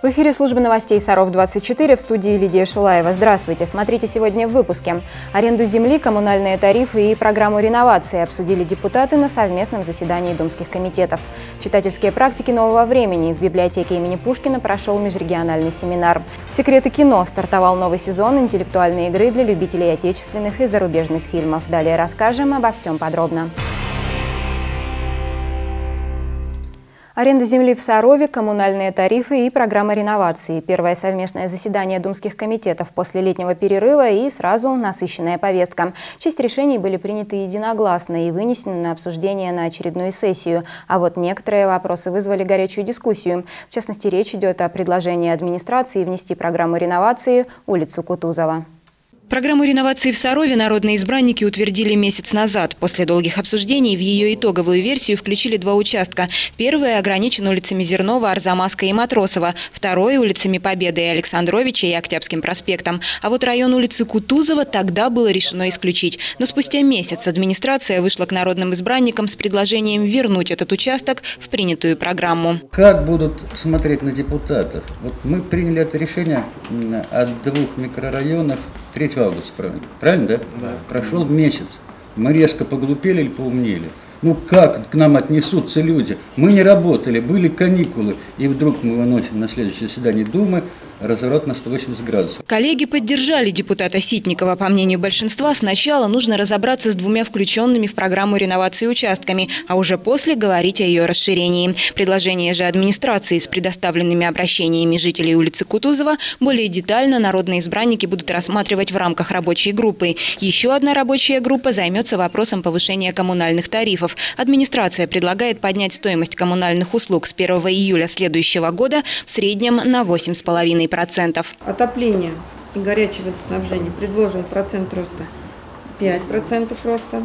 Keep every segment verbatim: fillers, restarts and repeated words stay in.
В эфире службы новостей Саров двадцать четыре, в студии Лидия Шулаева. Здравствуйте. Смотрите сегодня в выпуске. Аренду земли, коммунальные тарифы и программу реновации обсудили депутаты на совместном заседании думских комитетов. Читательские практики нового времени. В библиотеке имени Пушкина прошел межрегиональный семинар. Секреты кино. Стартовал новый сезон интеллектуальной игры для любителей отечественных и зарубежных фильмов. Далее расскажем обо всем подробно. Аренда земли в Сарове, коммунальные тарифы и программа реновации. Первое совместное заседание думских комитетов после летнего перерыва и сразу насыщенная повестка. Часть решений были приняты единогласно и вынесены на обсуждение на очередную сессию. А вот некоторые вопросы вызвали горячую дискуссию. В частности, речь идет о предложении администрации внести программу реновации улицу Кутузова. Программу реновации в Сарове народные избранники утвердили месяц назад. После долгих обсуждений в ее итоговую версию включили два участка. Первый ограничен улицами Зернова, Арзамаска и Матросова. Второй – улицами Победы и Александровича и Октябрьским проспектом. А вот район улицы Кутузова тогда было решено исключить. Но спустя месяц администрация вышла к народным избранникам с предложением вернуть этот участок в принятую программу. Как будут смотреть на депутатов? Вот мы приняли это решение от двух микрорайонов третьего августа, правильно? Правильно, да? Да. Прошел месяц. Мы резко поглупели или поумнели? Ну как к нам отнесутся люди? Мы не работали, были каникулы, и вдруг мы выносим на следующее заседание Думы разворот на сто восемьдесят градусов. Коллеги поддержали депутата Ситникова. По мнению большинства, сначала нужно разобраться с двумя включенными в программу реновации участками, а уже после говорить о ее расширении. Предложение же администрации с предоставленными обращениями жителей улицы Кутузова более детально народные избранники будут рассматривать в рамках рабочей группы. Еще одна рабочая группа займется вопросом повышения коммунальных тарифов. Администрация предлагает поднять стоимость коммунальных услуг с первого июля следующего года в среднем на восемь целых пять десятых процента. Отопление и горячее водоснабжение предложен процент роста пять процентов роста.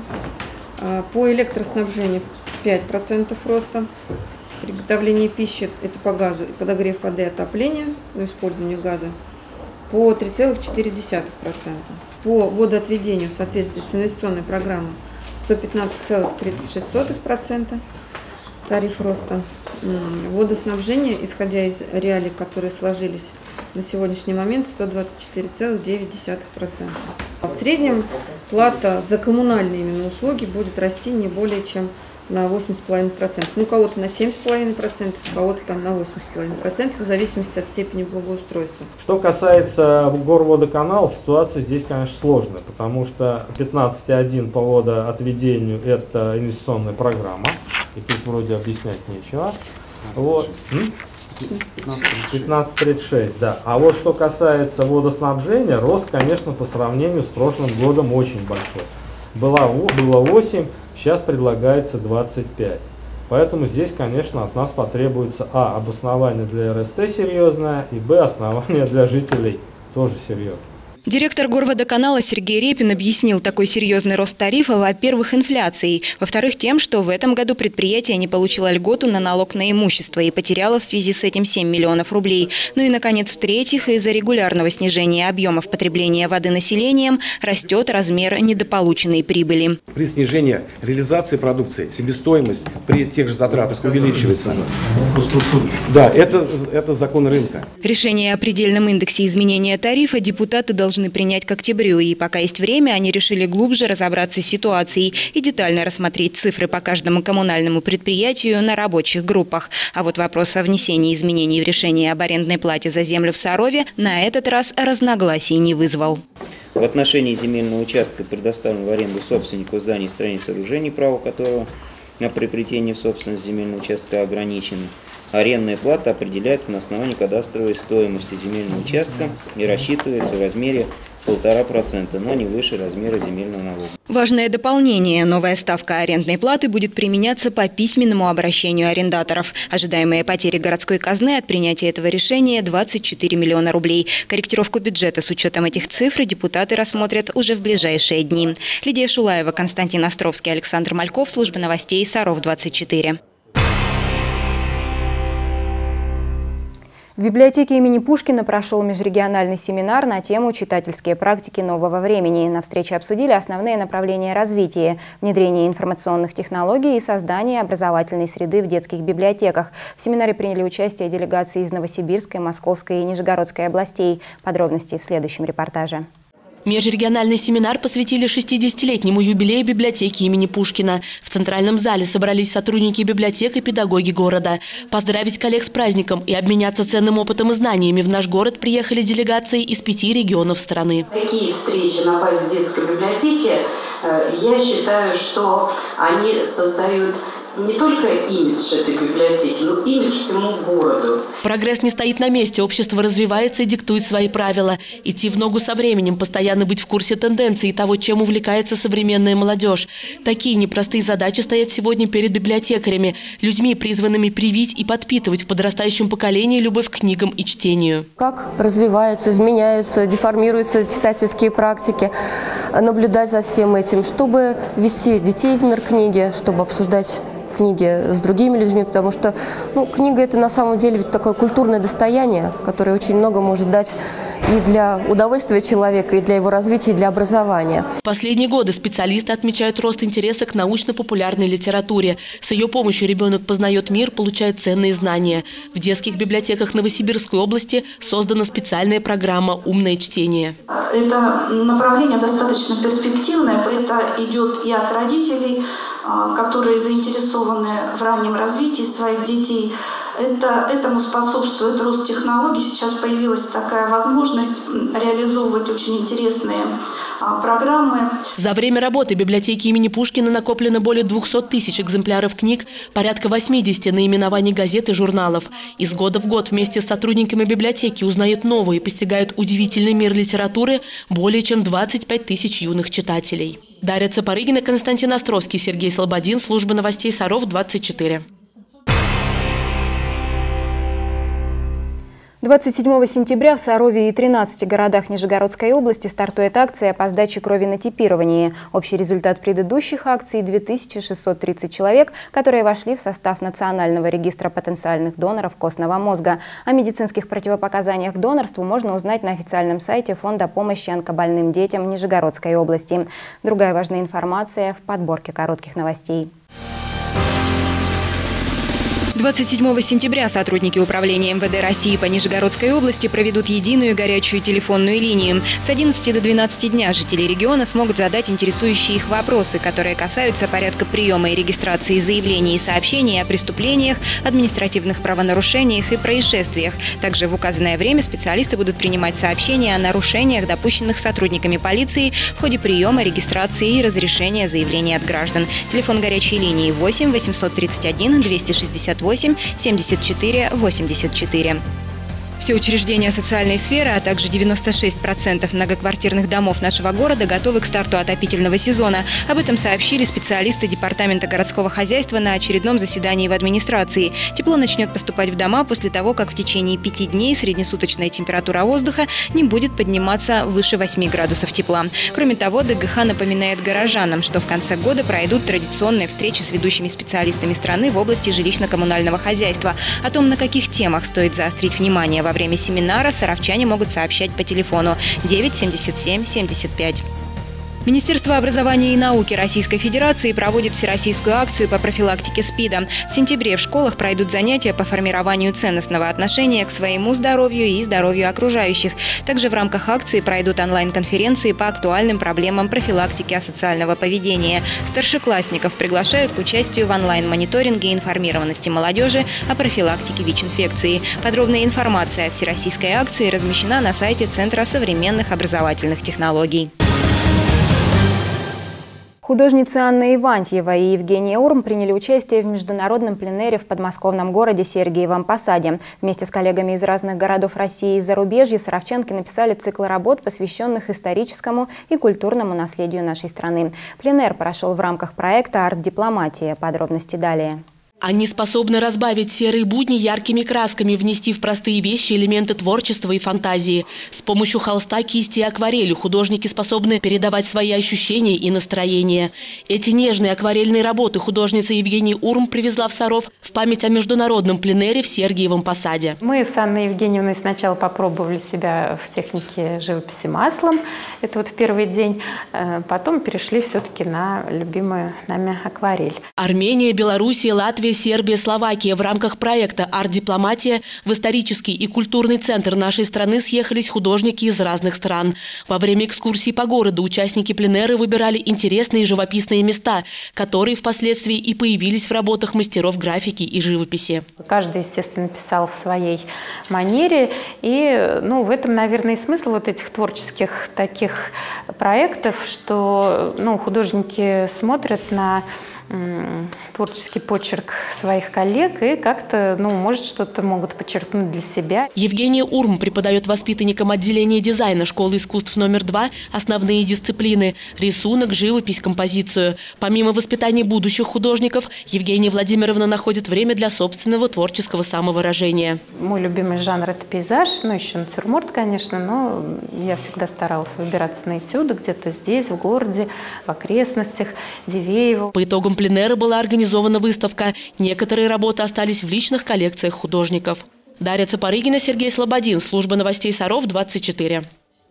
По электроснабжению пять процентов роста. Приготовление пищи – это по газу и подогрев воды, отопление, но использованию газа по три целых четыре десятых процента. По водоотведению в соответствии с инвестиционной программой сто пятнадцать целых тридцать шесть сотых процента тариф роста. Водоснабжение, исходя из реалий, которые сложились на сегодняшний момент, сто двадцать четыре целых девять десятых процента. В среднем плата за коммунальные именно услуги будет расти не более чем на восемь целых пять десятых процента. Ну, у кого-то на семь целых пять десятых процента, у кого-то там на восемь целых пять десятых процента, в зависимости от степени благоустройства. Что касается Горводоканала, ситуация здесь, конечно, сложная, потому что пятнадцать целых один по водоотведению – это инвестиционная программа, и тут вроде объяснять нечего. Вот. пятнадцать целых тридцать шесть, да. А вот что касается водоснабжения, рост, конечно, по сравнению с прошлым годом очень большой. Было, было восемь, сейчас предлагается двадцать пять. Поэтому здесь, конечно, от нас потребуется а. обоснование для эр эс цэ серьезное, и б. основание для жителей тоже серьезное. Директор Горводоканала Сергей Репин объяснил такой серьезный рост тарифа, во-первых, инфляцией, во-вторых, тем, что в этом году предприятие не получило льготу на налог на имущество и потеряло в связи с этим семь миллионов рублей. Ну и, наконец, в-третьих, из-за регулярного снижения объемов потребления воды населением растет размер недополученной прибыли. При снижении реализации продукции себестоимость при тех же затратах увеличивается. Да, это, это закон рынка. Решение о предельном индексе изменения тарифа депутаты должны должны принять к октябрю, и пока есть время, они решили глубже разобраться с ситуацией и детально рассмотреть цифры по каждому коммунальному предприятию на рабочих группах. А вот вопрос о внесении изменений в решение об арендной плате за землю в Сарове на этот раз разногласий не вызвал. В отношении земельного участка, предоставленного в аренду собственнику зданий, строений, сооружений, право которого на приобретение в собственность земельного участка ограничено, арендная плата определяется на основании кадастровой стоимости земельного участка и рассчитывается в размере полтора процента, но не выше размера земельного налога. Важное дополнение. Новая ставка арендной платы будет применяться по письменному обращению арендаторов. Ожидаемые потери городской казны от принятия этого решения – двадцать четыре миллиона рублей. Корректировку бюджета с учетом этих цифр депутаты рассмотрят уже в ближайшие дни. Лидия Шулаева, Константин Островский, Александр Мальков, служба новостей Саров двадцать четыре. В В библиотеке имени Пушкина прошел межрегиональный семинар на тему «Читательские практики нового времени». На встрече обсудили основные направления развития, внедрение информационных технологий и создание образовательной среды в детских библиотеках. В семинаре приняли участие делегации из Новосибирской, Московской и Нижегородской областей. Подробности в следующем репортаже. Межрегиональный семинар посвятили шестидесятилетнему юбилею библиотеки имени Пушкина. В центральном зале собрались сотрудники библиотек и педагоги города. Поздравить коллег с праздником и обменяться ценным опытом и знаниями в наш город приехали делегации из пяти регионов страны. Такие встречи на базе детской библиотеки, я считаю, что они создают не только имидж этой библиотеки, но и имидж всему городу. Прогресс не стоит на месте, общество развивается и диктует свои правила. Идти в ногу со временем, постоянно быть в курсе тенденций и того, чем увлекается современная молодежь. Такие непростые задачи стоят сегодня перед библиотекарями, людьми, призванными привить и подпитывать в подрастающем поколении любовь к книгам и чтению. Как развиваются, изменяются, деформируются читательские практики, наблюдать за всем этим, чтобы ввести детей в мир книги, чтобы обсуждать книги с другими людьми, потому что ну, книга – это на самом деле ведь такое культурное достояние, которое очень много может дать и для удовольствия человека, и для его развития, и для образования. В последние годы специалисты отмечают рост интереса к научно-популярной литературе. С ее помощью ребенок познает мир, получает ценные знания. В детских библиотеках Новосибирской области создана специальная программа «Умное чтение». Это направление достаточно перспективное, это идет и от родителей, которые заинтересованы в раннем развитии своих детей. Это, этому способствует рост технологий. Сейчас появилась такая возможность реализовывать очень интересные а, программы. За время работы библиотеки имени Пушкина накоплено более двухсот тысяч экземпляров книг, порядка восьмидесяти наименований газет и журналов. Из года в год вместе с сотрудниками библиотеки узнают новые и постигают удивительный мир литературы более чем двадцать пять тысяч юных читателей. Дарья Цапарыгина, Константин Островский, Сергей Слободин, служба новостей Саров двадцать четыре. двадцать седьмого сентября в Сарове и тринадцати городах Нижегородской области стартует акция по сдаче крови на типирование. Общий результат предыдущих акций – две тысячи шестьсот тридцать человек, которые вошли в состав Национального регистра потенциальных доноров костного мозга. О медицинских противопоказаниях к донорству можно узнать на официальном сайте Фонда помощи онкобольным детям Нижегородской области. Другая важная информация в подборке коротких новостей. двадцать седьмого сентября сотрудники управления эм вэ дэ России по Нижегородской области проведут единую горячую телефонную линию. С одиннадцати до двенадцати дня жители региона смогут задать интересующие их вопросы, которые касаются порядка приема и регистрации заявлений и сообщений о преступлениях, административных правонарушениях и происшествиях. Также в указанное время специалисты будут принимать сообщения о нарушениях, допущенных сотрудниками полиции в ходе приема, регистрации и разрешения заявлений от граждан. Телефон горячей линии восемь восемьсот тридцать один двести шестьдесят восемь семьдесят четыре восемьдесят четыре. Все учреждения социальной сферы, а также девяносто шесть процентов многоквартирных домов нашего города готовы к старту отопительного сезона. Об этом сообщили специалисты Департамента городского хозяйства на очередном заседании в администрации. Тепло начнет поступать в дома после того, как в течение пяти дней среднесуточная температура воздуха не будет подниматься выше восьми градусов тепла. Кроме того, дэ гэ ха напоминает горожанам, что в конце года пройдут традиционные встречи с ведущими специалистами страны в области жилищно-коммунального хозяйства. О том, на каких темах стоит заострить внимание во Во время семинара, саровчане могут сообщать по телефону девять семьдесят семь семьдесят пять. Министерство образования и науки Российской Федерации проводит всероссийскую акцию по профилактике СПИДа. В сентябре в школах пройдут занятия по формированию ценностного отношения к своему здоровью и здоровью окружающих. Также в рамках акции пройдут онлайн-конференции по актуальным проблемам профилактики асоциального поведения. Старшеклассников приглашают к участию в онлайн-мониторинге информированности молодежи о профилактике ВИЧ-инфекции. Подробная информация о всероссийской акции размещена на сайте Центра современных образовательных технологий. Художницы Анна Ивантьева и Евгения Урм приняли участие в международном пленэре в подмосковном городе Сергиевом Посаде. Вместе с коллегами из разных городов России и зарубежья саровчанки написали цикл работ, посвященных историческому и культурному наследию нашей страны. Пленэр прошел в рамках проекта «Арт-дипломатия». Подробности далее. Они способны разбавить серые будни яркими красками, внести в простые вещи элементы творчества и фантазии. С помощью холста, кисти и акварели художники способны передавать свои ощущения и настроения. Эти нежные акварельные работы художница Евгения Урм привезла в Саров в память о международном пленэре в Сергиевом Посаде. Мы с Анной Евгеньевной сначала попробовали себя в технике живописи маслом. Это вот в первый день. Потом перешли все-таки на любимую нами акварель. Армения, Белоруссия, Латвия, Сербия, Словакия в рамках проекта «Арт-дипломатия» в исторический и культурный центр нашей страны съехались художники из разных стран. Во время экскурсий по городу участники пленэра выбирали интересные живописные места, которые впоследствии и появились в работах мастеров графики и живописи. Каждый, естественно, писал в своей манере. И ну, в этом, наверное, и смысл вот этих творческих таких проектов, что ну, художники смотрят на творческий почерк своих коллег и как-то, ну, может, что-то могут подчеркнуть для себя. Евгения Урм преподает воспитанникам отделения дизайна школы искусств номер два основные дисциплины – рисунок, живопись, композицию. Помимо воспитания будущих художников, Евгения Владимировна находит время для собственного творческого самовыражения. Мой любимый жанр – это пейзаж, ну, еще натюрморт, конечно, но я всегда старалась выбираться на этюды где-то здесь, в городе, в окрестностях, Дивеево. По итогам пленэра была организована выставка. Некоторые работы остались в личных коллекциях художников. Дарья Цапарыгина, Сергей Слободин. Служба новостей Саров, двадцать четыре.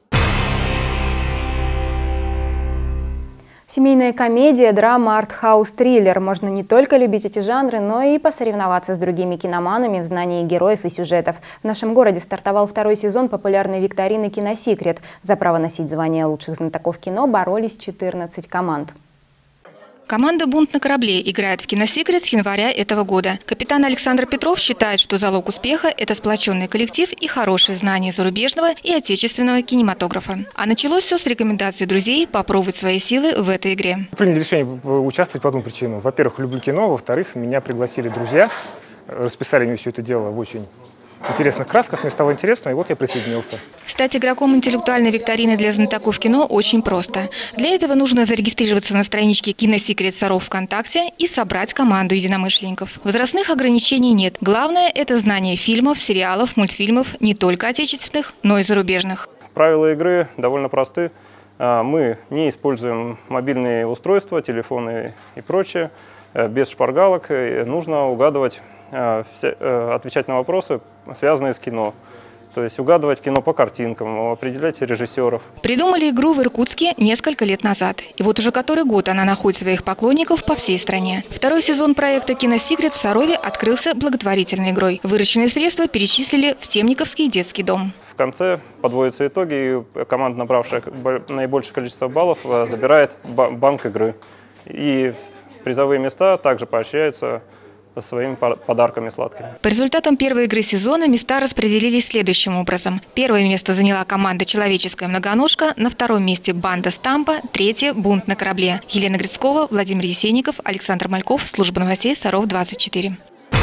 Семейная комедия, драма, арт-хаус, триллер. Можно не только любить эти жанры, но и посоревноваться с другими киноманами в знании героев и сюжетов. В нашем городе стартовал второй сезон популярной викторины «Киносекрет». За право носить звание лучших знатоков кино боролись четырнадцать команд. Команда «Бунт на корабле» играет в «Киносекрет» с января этого года. Капитан Александр Петров считает, что залог успеха – это сплоченный коллектив и хорошее знание зарубежного и отечественного кинематографа. А началось все с рекомендаций друзей попробовать свои силы в этой игре. Приняли решение участвовать по двум причинам. Во-первых, люблю кино, во-вторых, меня пригласили друзья, расписали мне все это дело в очень интересных красках, мне стало интересно, и вот я присоединился. Стать игроком интеллектуальной викторины для знатоков кино очень просто. Для этого нужно зарегистрироваться на страничке «Киносекрет Саров» ВКонтакте и собрать команду единомышленников. Возрастных ограничений нет. Главное – это знание фильмов, сериалов, мультфильмов, не только отечественных, но и зарубежных. Правила игры довольно просты. Мы не используем мобильные устройства, телефоны и прочее. Без шпаргалок. Нужно угадывать, отвечать на вопросы, связанные с кино. То есть угадывать кино по картинкам, определять режиссеров. Придумали игру в Иркутске несколько лет назад. И вот уже который год она находит своих поклонников по всей стране. Второй сезон проекта «Киносекрет» в Сарове открылся благотворительной игрой. Вырученные средства перечислили в Темниковский детский дом. В конце подводятся итоги, и команда, набравшая наибольшее количество баллов, забирает банк игры. И призовые места также поощряются своими подарками сладкими. По результатам первой игры сезона места распределились следующим образом. Первое место заняла команда «Человеческая многоножка», на втором месте банда «Стампа», третье – «Бунт на корабле». Елена Грицкова, Владимир Есенников, Александр Мальков, служба новостей Саров, двадцать четыре.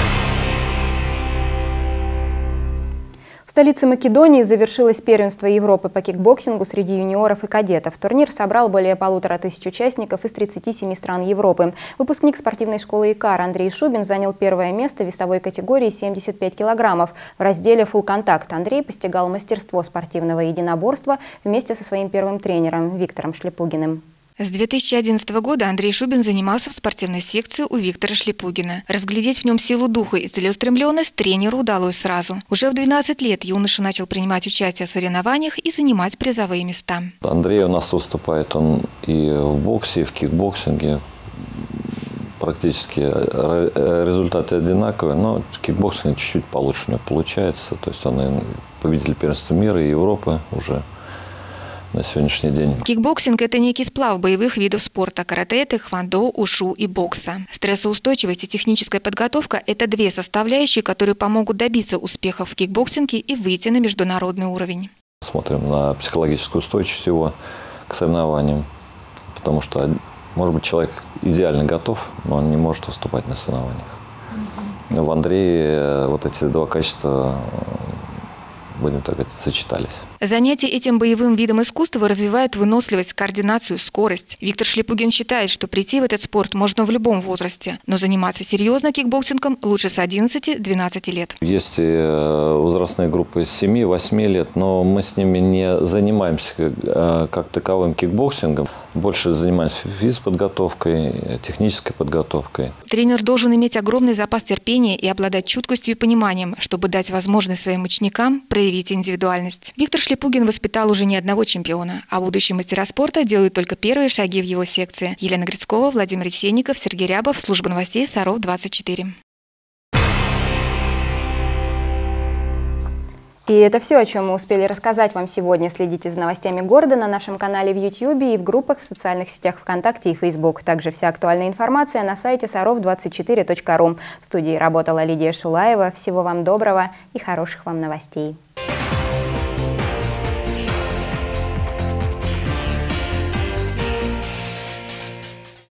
В столице Македонии завершилось первенство Европы по кикбоксингу среди юниоров и кадетов. Турнир собрал более полутора тысяч участников из тридцати семи стран Европы. Выпускник спортивной школы «Икар» Андрей Шубин занял первое место в весовой категории семьдесят пять килограммов. В разделе «Фулл-контакт» Андрей постигал мастерство спортивного единоборства вместе со своим первым тренером Виктором Шлепугиным. С две тысячи одиннадцатого года Андрей Шубин занимался в спортивной секции у Виктора Шлепугина. Разглядеть в нем силу духа и целеустремленность тренеру удалось сразу. Уже в двенадцать лет юноша начал принимать участие в соревнованиях и занимать призовые места. Андрей у нас выступает он и в боксе, и в кикбоксинге. Практически результаты одинаковые, но в кикбоксинге чуть-чуть получше у него получается. То есть он победитель первенства мира и Европы уже на сегодняшний день. Кикбоксинг – это некий сплав боевых видов спорта – карате, тэквондо, ушу и бокса. Стрессоустойчивость и техническая подготовка – это две составляющие, которые помогут добиться успехов в кикбоксинге и выйти на международный уровень. Смотрим на психологическую устойчивость его к соревнованиям, потому что, может быть, человек идеально готов, но он не может выступать на соревнованиях. В Андрее вот эти два качества будем так говорить, сочетались. Занятия этим боевым видом искусства развивают выносливость, координацию, скорость. Виктор Шлепугин считает, что прийти в этот спорт можно в любом возрасте, но заниматься серьезно кикбоксингом лучше с одиннадцати-двенадцати лет. Есть возрастные группы с семи-восьми лет, но мы с ними не занимаемся как таковым кикбоксингом, больше занимаемся физподготовкой, технической подготовкой. Тренер должен иметь огромный запас терпения и обладать чуткостью и пониманием, чтобы дать возможность своим ученикам проявить индивидуальность. Виктор Шлепугин воспитал уже не одного чемпиона, а будущие мастера спорта делают только первые шаги в его секции. Елена Грицкова, Владимир Есенников, Сергей Рябов, служба новостей Саров двадцать четыре. И это все, о чем мы успели рассказать вам сегодня. Следите за новостями города на нашем канале в Ютьюбе и в группах в социальных сетях ВКонтакте и Фейсбук. Также вся актуальная информация на сайте саров двадцать четыре точка ру. В студии работала Лидия Шулаева. Всего вам доброго и хороших вам новостей.